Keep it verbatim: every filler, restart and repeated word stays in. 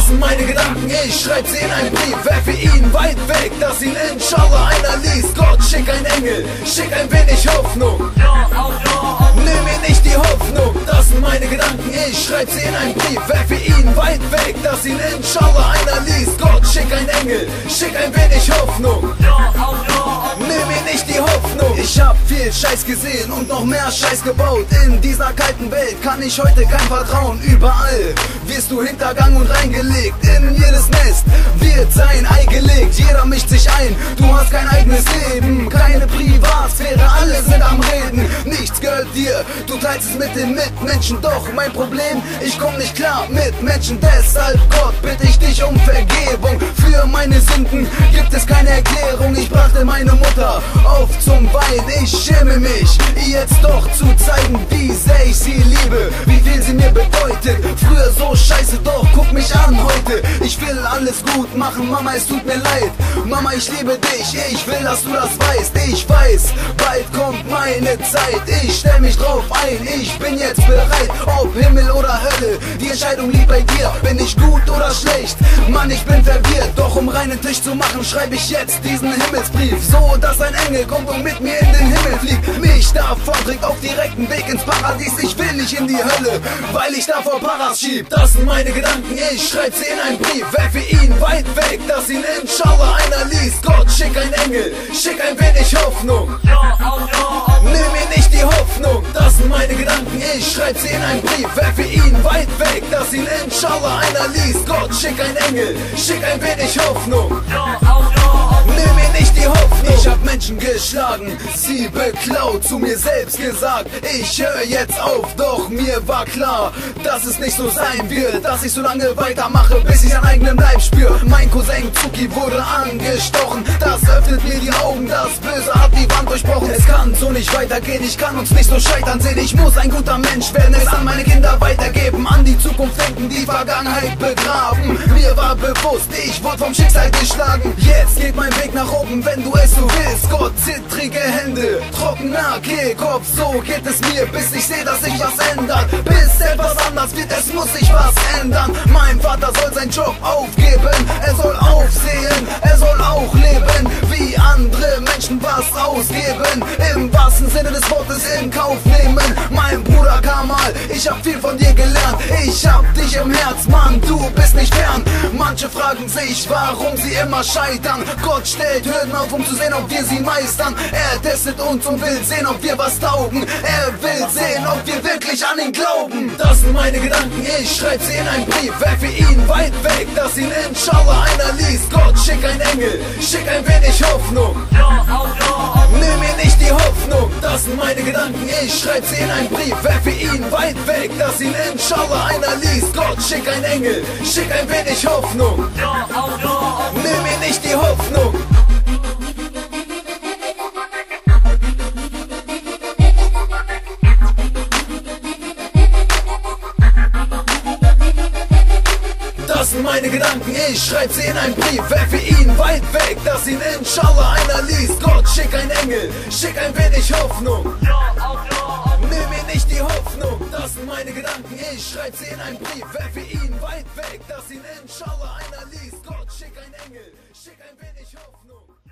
sind meine Gedanken, ich schreib sie in einen Brief, werfe ihn weit weg, dass ihn inshallah einer liest. Gott, schick ein Engel, schick ein wenig Hoffnung. Nimm mir nicht die Hoffnung, das sind meine Gedanken, ich schreib sie in einen Brief, werfe ihn weit weg, dass ihn inshallah einer liest. Gott, schick ein Engel, schick ein wenig Hoffnung. Nimm mir nicht die Hoffnung. Ich hab viel Scheiß gesehen und noch mehr Scheiß gebaut. In dieser kalten Welt kann ich heute kein Vertrauen. Überall wirst du hintergangen und reingelegt. In jedes Nest wird sein Ei gelegt. Jeder mischt sich ein, du hast kein eigenes Leben, keine Privatsphäre, alle sind am Reden. Nichts gehört dir, du teilst es mit den Mitmenschen. Doch mein Problem, ich komm nicht klar mit Menschen. Deshalb Gott, bitte ich dich um Vergebung. Für meine Sünden gibt es keine Erklärung. Ich brachte meine Mutter auf zum Wein. Ich schäme mich, jetzt doch zu zeigen, wie sehr ich sie liebe, wie viel sie mir bedeutet. Früher so scheiße, doch guck mich an heute. Ich will alles gut machen, Mama, es tut mir leid. Mama, ich liebe dich, ich will, dass du das weißt. Ich weiß, bald kommt meine Zeit. Ich stell mich drauf ein, ich bin jetzt bereit. Ob Himmel oder Hölle, die Entscheidung liegt bei dir. Bin ich gut oder schlecht? Mann, ich bin verwirrt. Doch um reinen Tisch zu machen, schreibe ich jetzt diesen Himmelsbrief, so dass ein Engel kommt und mit mir in den Himmel fliegt. Mich davon trägt auf direkten Weg ins Paradies. Ich will nicht in die Hölle, weil ich davor Paras schieb. Das sind meine Gedanken, ich schreib sie in einen Brief, werfe ihn weit weg, dass ihn inshallah einer liest. Gott, schick ein Engel, schick ein wenig Hoffnung. Nimm mir nicht die Hoffnung, das sind meine Gedanken, ich schreib sie in einen Brief, werfe ihn weit weg, dass ihn inshallah einer liest. Gott, schick ein Engel, schick ein wenig Hoffnung. Nimm mir nicht die Hoffnung. Ich hab Menschen geschlagen, sie beklaut, zu mir selbst gesagt, ich höre jetzt auf. Doch mir war klar, dass es nicht so sein wird, dass ich so lange weitermache, bis ich an eigenem Leib spür. Mein Cousin Zuki wurde angestochen, das öffnet mir die Augen, das Böse hat die Wand durchbrochen. Es kann so nicht weitergehen, ich kann uns nicht so scheitern sehen. Ich muss ein guter Mensch werden, es an meine Kinder weitergeben, an die Zukunft denken, die Vergangenheit begraben. Mir war bewusst, ich wurde vom Schicksal geschlagen. Jetzt geht mein Weg nach oben, wenn du es so willst. Gott, zittrige Hände, trockener Kehlkopf, so geht es mir, bis ich sehe, dass sich was ändert. Bis etwas anders wird, es muss sich was ändern. Mein Vater soll seinen Job aufgeben, er soll aufsehen, er soll auch leben, wie andere Menschen was ausgeben. Im wahrsten Sinne des Wortes in Kauf nehmen. Mein Bruder Kamal, ich hab viel von dir gelernt. Ich hab dich im Herz, Mann, du bist nicht fern. Manche fragen sich, warum sie immer scheitern. Gott stellt Hürden auf, um zu sehen, ob wir sie meistern. Er testet uns und will sehen, ob wir was taugen. Er will sehen, ob wir wirklich an ihn glauben. Das sind meine Gedanken, ich schreib sie in einen Brief, werfe ihn weit weg, dass ihn inshallah einer liest. Gott, schick ein Engel, schick ein wenig Hoffnung. Nimm mir nicht die Hoffnung, das sind meine Gedanken, ich schreib sie in einen Brief, werfe ihn weit weg, dass ihn inshallah einer liest. Gott, schick ein Engel, schick ein wenig Hoffnung. Nimm mir nicht die Hoffnung. Das sind meine Gedanken, ich schreib sie in einen Brief, werfe ihn weit weg, dass ihn inshallah einer liest. Gott, schick ein Engel, schick ein wenig Hoffnung. Nimm mir nicht die Hoffnung. Das sind meine Gedanken, ich schreib sie in einen Brief, werfe ihn weit weg, dass ihn inshallah einer liest. Gott, schick ein Engel, schick ein wenig Hoffnung.